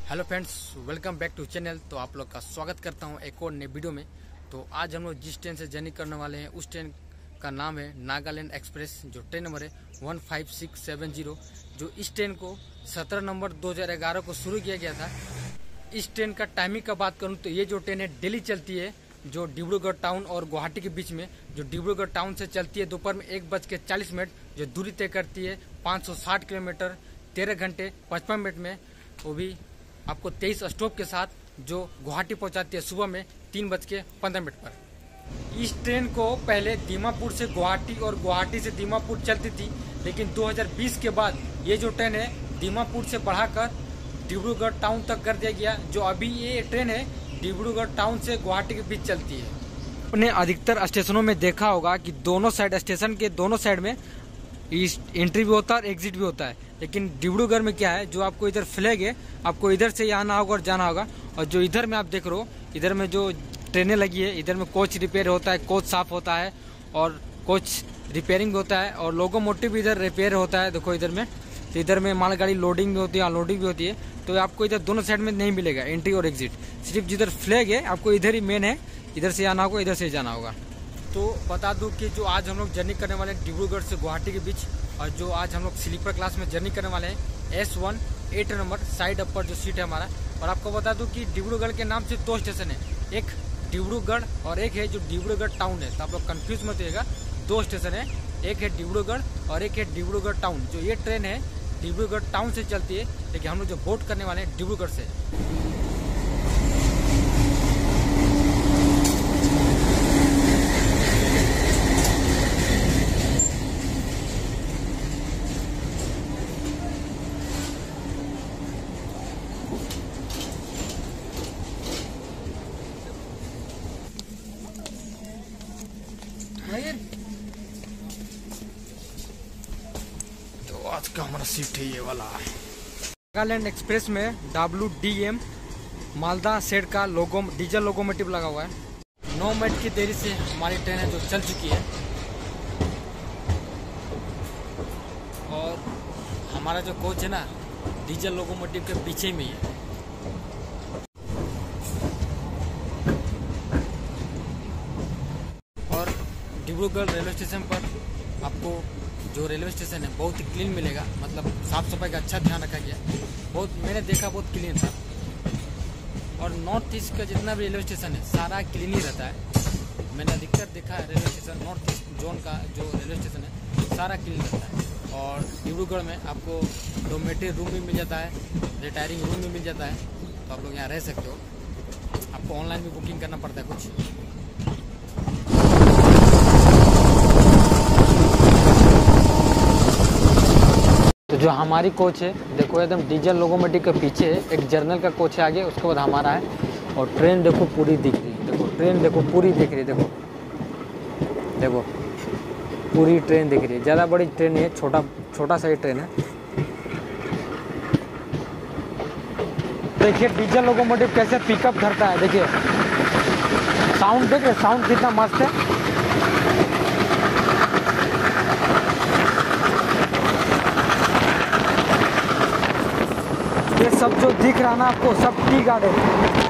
Hello friends, welcome back to channel. तो आप लोग का स्वागत करता हूं एक और नए वीडियो में। तो आज हम लोग जिस ट्रेन से जर्नी करने वाले हैं उस ट्रेन का नाम है नागालैंड एक्सप्रेस, जो ट्रेन नंबर है 15670। जो इस ट्रेन को 17 नवंबर 2011 को शुरू किया गया था। इस ट्रेन का टाइमिंग का बात करूं तो ये जो ट्रेन है डेली चलती है, जो डिब्रूगढ़ टाउन और गुवाहाटी के बीच में। जो डिब्रूगढ़ टाउन से चलती है दोपहर में 1:40, जो दूरी तय करती है 560 किलोमीटर 13 घंटे 55 मिनट में। वो भी आपको 23 स्टॉप के साथ, जो गुवाहाटी पहुंचाती है सुबह में 3:15 पर। इस ट्रेन को पहले दीमापुर से गुवाहाटी और गुवाहाटी से दीमापुर चलती थी, लेकिन 2020 के बाद ये जो ट्रेन है दीमापुर से बढ़ाकर डिब्रूगढ़ टाउन तक कर दिया गया। जो अभी ये ट्रेन है डिब्रूगढ़ टाउन से गुवाहाटी के बीच चलती है। आपने अधिकतर स्टेशनों में देखा होगा कि दोनों साइड, स्टेशन के दोनों साइड में एंट्री भी होता है और एग्जिट भी होता है। लेकिन डिब्रूगढ़ में क्या है, जो आपको इधर फ्लैग है, आपको इधर से आना होगा और जाना होगा। और जो इधर में आप देख रहे हो, इधर में जो ट्रेनें लगी है, इधर में कोच रिपेयर होता है, कोच साफ होता है और कोच रिपेयरिंग भी होता है और लोकोमोटिव भी इधर रिपेयर होता है। देखो इधर में, तो इधर में मालगाड़ी लोडिंग भी होती है, अनलोडिंग भी होती है। तो आपको इधर दोनों साइड में नहीं मिलेगा एंट्री और एग्जिट। सिर्फ जिधर फ्लैग है आपको इधर ही मेन है, इधर से आना होगा, इधर से जाना होगा। तो बता दूं कि जो आज हम लोग जर्नी करने वाले हैं डिब्रूगढ़ से गुवाहाटी के बीच, और जो आज हम लोग स्लीपर क्लास में जर्नी करने वाले हैं S1 8 नंबर साइड अपर जो सीट है हमारा। और आपको बता दूं कि डिब्रूगढ़ के नाम से 2 स्टेशन है, एक डिब्रूगढ़ और एक है जो डिब्रूगढ़ टाउन है। तो आप लोग कंफ्यूज मत होइएगा, 2 स्टेशन है, एक है डिब्रूगढ़ और एक है डिब्रूगढ़ टाउन। जो ये ट्रेन है डिब्रूगढ़ टाउन से चलती है, लेकिन हम लोग जो बोट करने वाले हैं डिब्रूगढ़ से। तो आज का हमारा सीट है ये वाला। नागालैंड एक्सप्रेस में WDM मालदा सेट का लोगो डीजल लोकोमोटिव लगा हुआ है। 9 मिनट की देरी से हमारी ट्रेन है जो चल चुकी है। और हमारा जो कोच है ना डीजल लोकोमोटिव के पीछे में ही है। और डिब्रूगढ़ रेलवे स्टेशन पर आपको जो रेलवे स्टेशन है बहुत ही क्लीन मिलेगा, मतलब साफ सफाई का अच्छा ध्यान रखा गया। बहुत मैंने देखा बहुत क्लीन था। और नॉर्थ ईस्ट का जितना भी रेलवे स्टेशन है सारा क्लीन ही रहता है। मैंने अधिकतर देखा है railway station, north east zone का जो रेलवे स्टेशन है सारा क्लीन रहता है। और डिब्रूगढ़ में आपको डोमेट्री रूम भी मिल जाता है, रिटायरिंग रूम भी मिल जाता है। तो आप लोग यहाँ रह सकते हो। आपको ऑनलाइन भी बुकिंग करना पड़ता है कुछ। तो जो हमारी कोच है देखो एकदम डीजल लोकोमोटिव के पीछे है, एक जर्नल का कोच है आगे, उसके बाद हमारा है। और ट्रेन देखो पूरी दिख रही है, देखो ट्रेन देखो पूरी दिख रही है, देखो देखो पूरी ट्रेन दिख रही है। ज़्यादा बड़ी ट्रेन नहीं है, छोटा सा ही ट्रेन है। देखिए डीजल लोकोमोटिव कैसे पिकअप करता है, देखिए साउंड देखिए, साउंड कितना मस्त है। ये सब जो दिख रहा ना आपको, सब टी गार्डन है।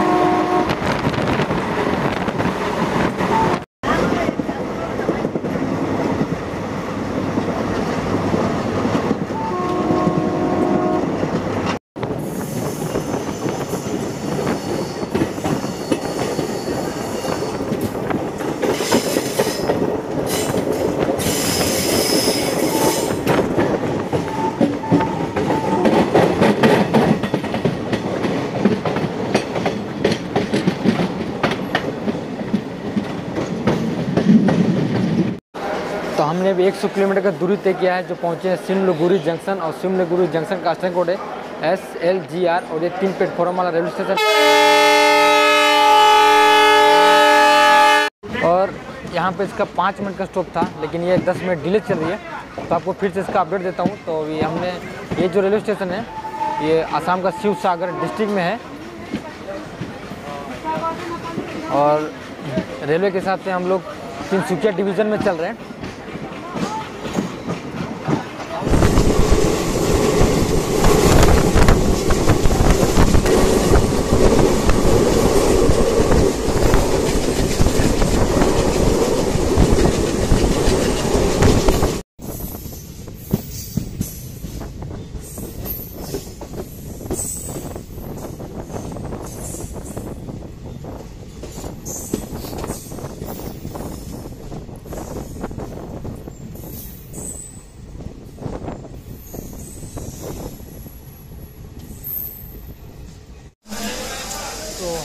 तो हमने भी 100 किलोमीटर का दूरी तय किया है, जो पहुंचे हैं सिमलीगुड़ी जंक्शन। और सिमलीगुड़ी जंक्शन का स्टेशन कोड है SLGR। और ये 3 प्लेटफॉर्म वाला रेलवे स्टेशन। और यहाँ पे इसका 5 मिनट का स्टॉप था, लेकिन ये 10 मिनट डिले चल रही है। तो आपको फिर से इसका अपडेट देता हूँ। तो अभी हमने ये जो रेलवे स्टेशन है ये आसाम का शिवसागर डिस्ट्रिक्ट में है। और रेलवे के हिसाब से हम लोग तिनसुकिया डिवीज़न में चल रहे हैं।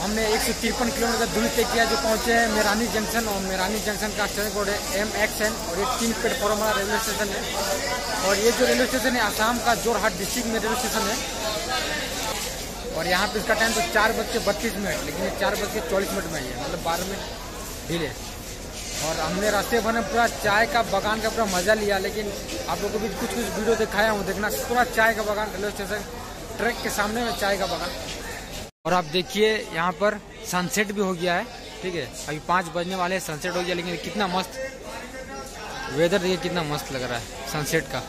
हमने 153 किलोमीटर दूरी तय किया, जो पहुंचे हैं मेरानी जंक्शन। और मेरानी जंक्शन का स्टेशन कोड है MXN और ये 3 प्लेटफॉर्म वाला रेलवे स्टेशन है। और ये जो रेलवे स्टेशन है आसाम का जोरहाट डिस्ट्रिक्ट में रेलवे स्टेशन है। और यहाँ पे इसका टाइम तो 4:32, लेकिन ये 4:40 में ही है, मतलब 12 मिनट डिले। और हमने रास्ते भर में पूरा चाय का बागान का पूरा मजा लिया, लेकिन आप लोगों को भी कुछ वीडियो दिखाया हूँ, देखना पूरा चाय का बागान रेलवे स्टेशन ट्रैक के सामने में चाय का बागान। और आप देखिए यहाँ पर सनसेट भी हो गया है, ठीक है, अभी 5 बजने वाले हैं, सनसेट हो गया। लेकिन कितना मस्त वेदर देखिए, कितना मस्त लग रहा है सनसेट का।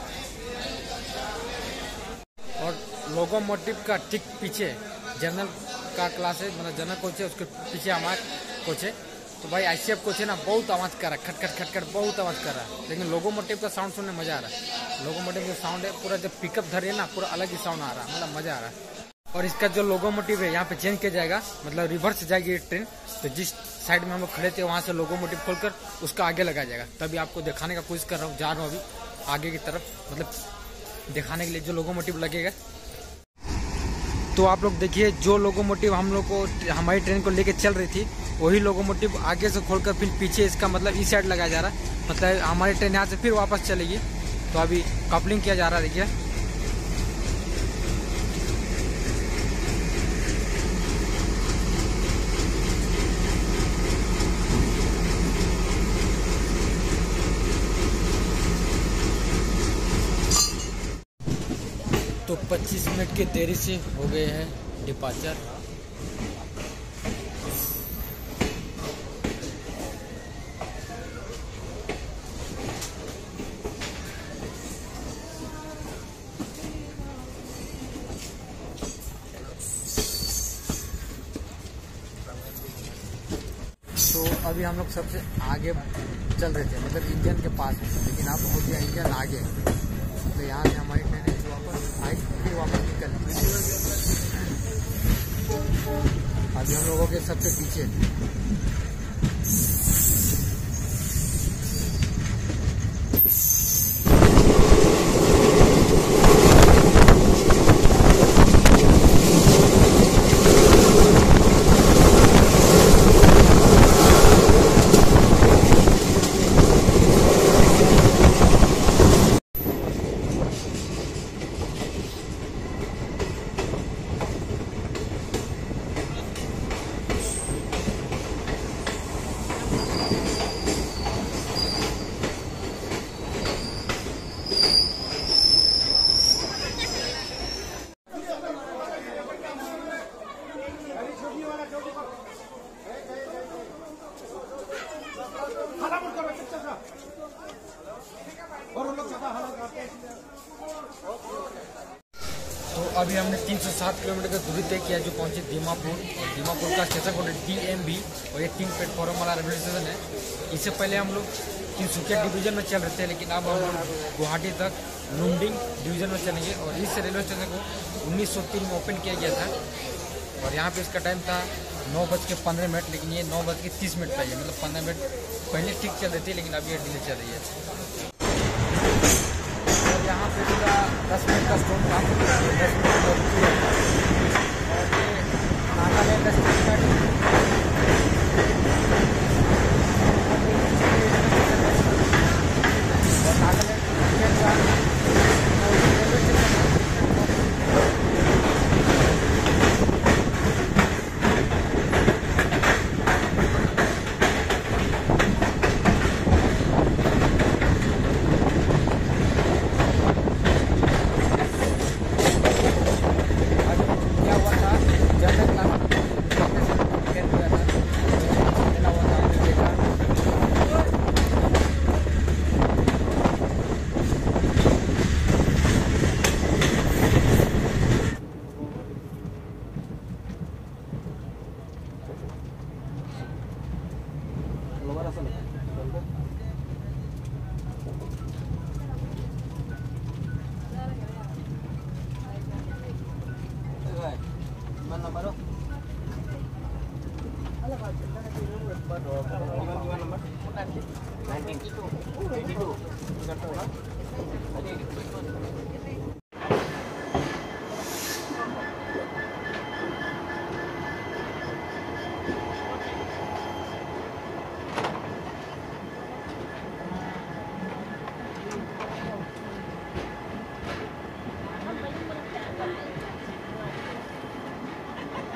और लोकोमोटिव का ठीक पीछे जनरल का क्लास है, मतलब जनरल कोच है, उसके पीछे हमारा कोच है। तो भाई ICF कोच है ना, बहुत आवाज़ कर रहा है, खट खट खट खट बहुत आवाज़ कर रहा है। लेकिन लोकोमोटिव का साउंड सुनने मज़ा आ रहा है। लोकोमोटिव का साउंड है पूरा, जब पिकअप धरे ना पूरा अलग ही साउंड आ रहा है, मतलब मज़ा आ रहा है। और इसका जो लोकोमोटिव है यहाँ पे चेंज किया जाएगा, मतलब रिवर्स जाएगी ये ट्रेन। तो जिस साइड में हम लोग खड़े थे वहाँ से लोकोमोटिव खोलकर उसका आगे लगाया जाएगा। तभी आपको दिखाने का कोशिश कर रहा हूँ, जा रहा हूँ अभी आगे की तरफ, मतलब दिखाने के लिए जो लोकोमोटिव लगेगा। तो आप लोग देखिए, जो लोकोमोटिव हम लोग को हमारी ट्रेन को लेके चल रही थी, वही लोकोमोटिव आगे से खोलकर फिर पीछे इसका मतलब इस साइड लगाया जा रहा है। मतलब हमारी ट्रेन यहाँ से फिर वापस चलेगी। तो अभी कपलिंग किया जा रहा है, देखिए। तो 25 मिनट की देरी से हो गए हैं डिपार्चर। तो अभी हम लोग सबसे आगे चल रहे थे, मतलब इंजन के पास, लेकिन अब हो गया इंजन आगे। तो यहाँ से हमारी ट्रेन वापस आई, फिर वापस निकल। अभी हम लोगों के सबसे पीछे तो अभी हमने 307 किलोमीटर का दूरी तय किया, जो पहुंचे दीमापुर। और दीमापुर का स्टेशन कोड DMB और ये 3 प्लेटफॉर्म वाला रेलवे स्टेशन है। इससे पहले हम लोग तिनसुकिया डिवीजन में चल रहे थे, लेकिन अब हम लोग गुवाहाटी तक लुमडिंग डिवीजन में चलेंगे। और इस रेलवे स्टेशन को 1903 में ओपन किया गया था। और यहाँ पे इसका टाइम था 9:15, लेकिन ये 9:30 पर है, मतलब 15 मिनट पहले ठीक चल रही थी, लेकिन अभी ये डिले चल रही है। और यहाँ पे पूरा 10 मिनट का स्टॉप था, 10 मिनट और ये नागालैंड स्टेशन और नागालैंड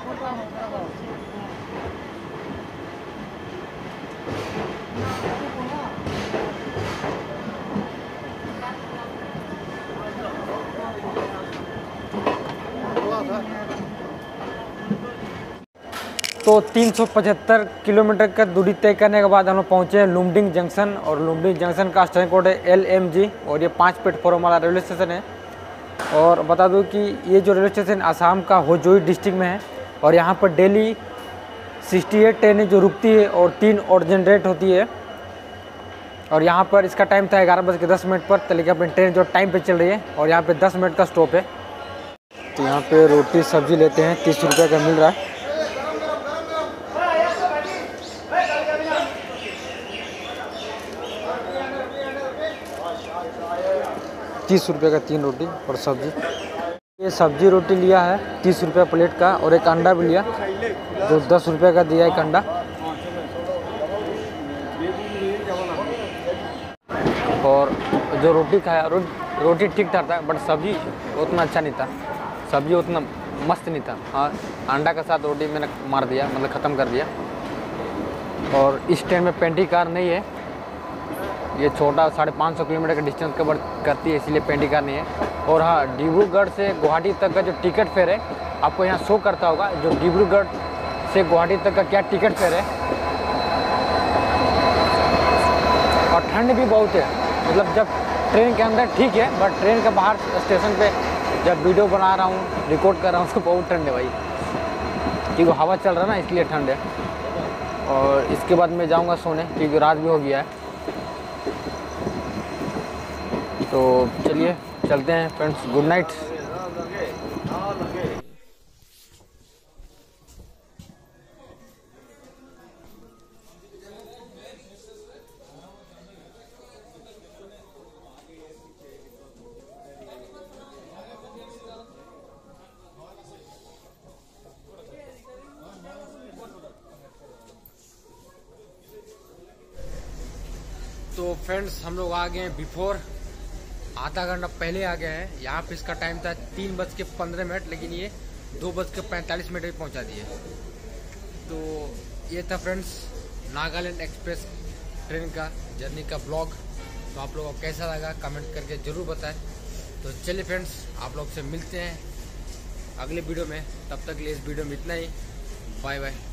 तो 375 किलोमीटर का दूरी तय करने के बाद हम लोग पहुँचे हैं लुमडिंग जंक्शन, और लुमडिंग जंक्शन का स्टेशन कोड है LMG, और ये 5 प्लेटफॉर्म वाला रेलवे स्टेशन है। और बता दूं कि ये जो रेलवे स्टेशन आसाम का होजोई डिस्ट्रिक्ट में है, और यहाँ पर डेली 68 ट्रेनें जो रुकती है और 3 ऑर्डिनरेट होती है। और यहाँ पर इसका टाइम था 11:10 पर, तो लेकिन अपनी ट्रेन जो टाइम पे चल रही है, और यहाँ पे 10 मिनट का स्टॉप है। तो यहाँ पे रोटी सब्जी लेते हैं, 30 रुपये का मिल रहा है। ₹30 का 3 रोटी और सब्जी। ये सब्जी रोटी लिया है 30 रुपये प्लेट का, और एक अंडा भी लिया जो 10 रुपये का दिया एक अंडा। और जो रोटी खाया, रोटी ठीक ठाक था, बट सब्जी उतना अच्छा नहीं था, सब्जी उतना मस्त नहीं था। हाँ, अंडा के साथ रोटी मैंने मार दिया, मतलब ख़त्म कर दिया। और इस ट्रेन में पेंटी कार नहीं है, ये छोटा 550 किलोमीटर का डिस्टेंस कवर करती है, इसीलिए पेंटी कार नहीं है। और हाँ, डिब्रूगढ़ से गुवाहाटी तक का जो टिकट फेयर है आपको यहाँ शो करता होगा, जो डिब्रूगढ़ से गुवाहाटी तक का क्या टिकट फेयर है। और ठंड भी बहुत है, मतलब जब ट्रेन के अंदर ठीक है, बट ट्रेन के बाहर स्टेशन पे जब वीडियो बना रहा हूँ, रिकॉर्ड कर रहा हूँ, उसको बहुत ठंड है भाई, क्योंकि हवा चल रहा है ना, इसलिए ठंड है। और इसके बाद मैं जाऊँगा सोने, क्योंकि रात भी हो गया है। तो चलिए चलते हैं फ्रेंड्स, गुड नाइट। तो फ्रेंड्स, हम लोग आ गए हैं बिफोर, आधा घंटा पहले आ गया है। यहाँ पे इसका टाइम था 3:15, लेकिन ये 2:45 में पहुँचा दिए। तो ये था फ्रेंड्स नागालैंड एक्सप्रेस ट्रेन का जर्नी का ब्लॉग। तो आप लोगों को कैसा लगा कमेंट करके ज़रूर बताएं। तो चलिए फ्रेंड्स, आप लोग से मिलते हैं अगले वीडियो में, तब तक के लिए इस वीडियो में इतना ही। Bye bye.